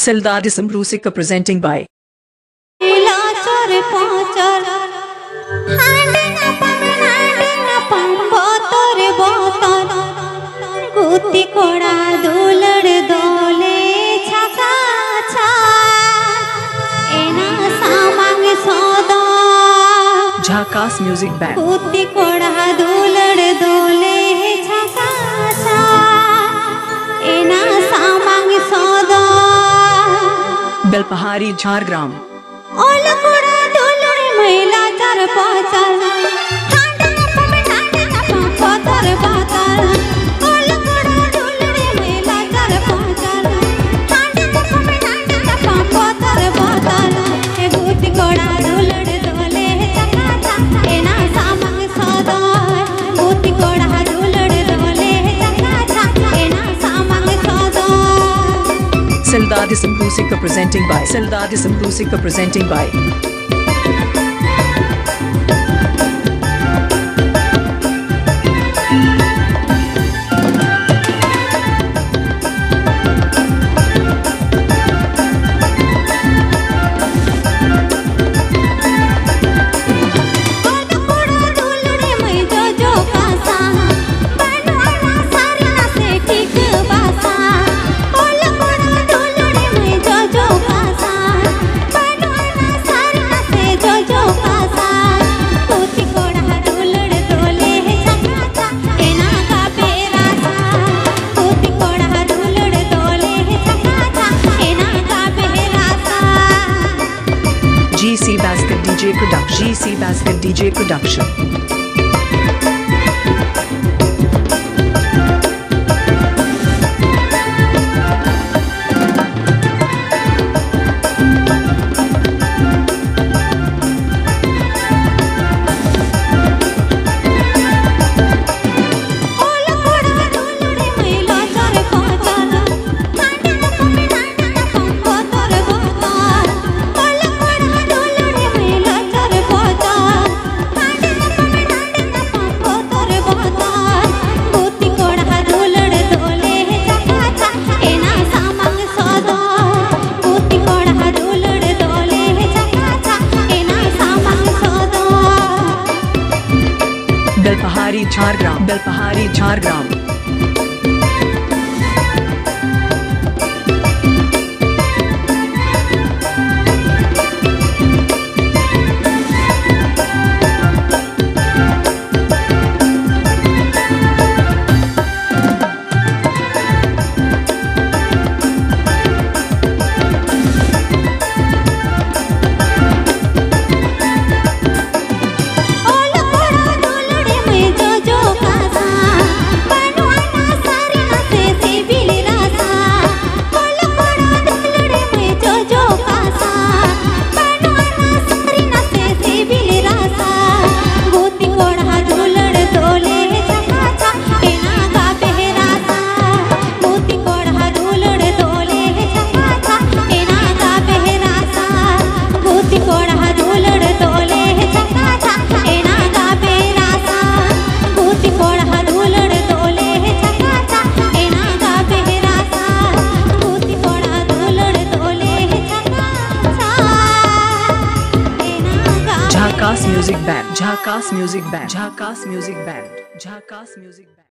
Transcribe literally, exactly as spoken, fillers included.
Seldadism Rusika presenting by Jhakas Music Band. Belpahari Jhargram. Seldadism Rusika presenting by Seldadism Rusika presenting by G C Basket D J Production G C Basket D J Production Belpahari Jhargram Belpahari Jhargram Jhakas Music Band Jhakas Music Band Jhakas Music Band Jhakas Music Band